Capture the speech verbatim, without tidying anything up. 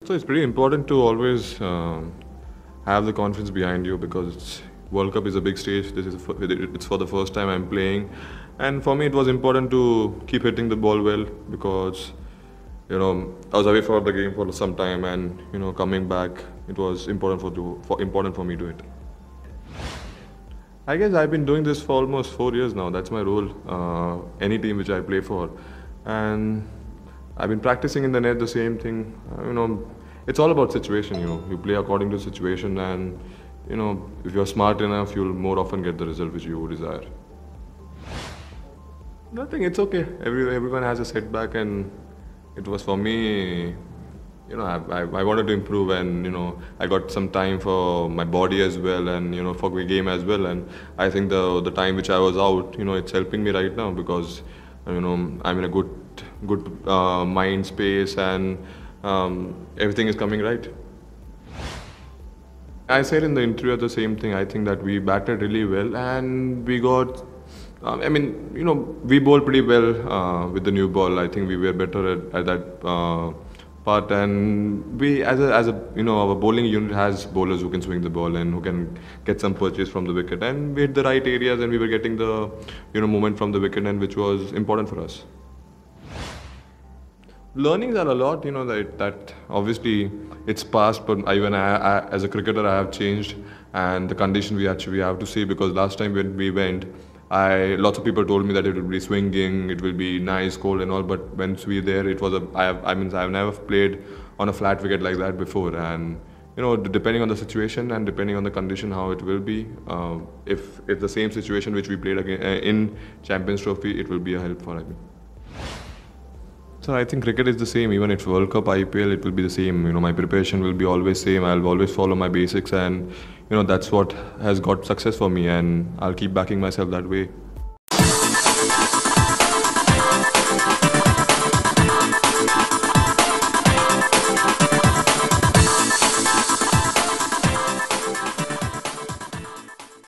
So it's pretty important to always um have the confidence behind you because it's, World Cup is a big stage. This is for- it's for the first time I'm playing, and for me it was important to keep hitting the ball well because you know I was away for the game for some time, and you know coming back it was important for to for important for me to hit. I guess I've been doing this for almost four years now. That's my role. Uh, any team which I play for, and I've been practicing in the net the same thing. Uh, you know, it's all about situation. You know, you play according to situation, and you know, if you're smart enough, you'll more often get the result which you desire. Nothing. It's okay. Every everyone has a setback, and it was for me. You know, I, I, I wanted to improve, and you know, I got some time for my body as well, and you know, for the game as well. And I think the the time which I was out, you know, it's helping me right now because you know I'm in a good good uh, mind space, and um, everything is coming right. I said in the interview the same thing. I think that we batted really well, and we got. Um, I mean, you know, we bowled pretty well uh, with the new ball. I think we were better at, at that uh, part, and we, as a, as a, you know, our bowling unit has bowlers who can swing the ball and who can get some purchase from the wicket, and we hit the right areas, and we were getting the, you know, movement from the wicket, and which was important for us. Learnings are a lot, you know, that, that obviously it's past, but I, even I, I, as a cricketer, I have changed, and the condition we actually have to see because last time when we went, I lots of people told me that it will be swinging, it will be nice, cold and all, but once we there, it was a. I have, I mean, I've never played on a flat wicket like that before, and you know, depending on the situation and depending on the condition, how it will be. Uh, if it's the same situation which we played again uh, in Champions Trophy, it will be a help for me. So I think cricket is the same. Even if World Cup, I P L, it will be the same. You know, my preparation will be always same. I'll always follow my basics, and you know that's what has got success for me, and I'll keep backing myself that way.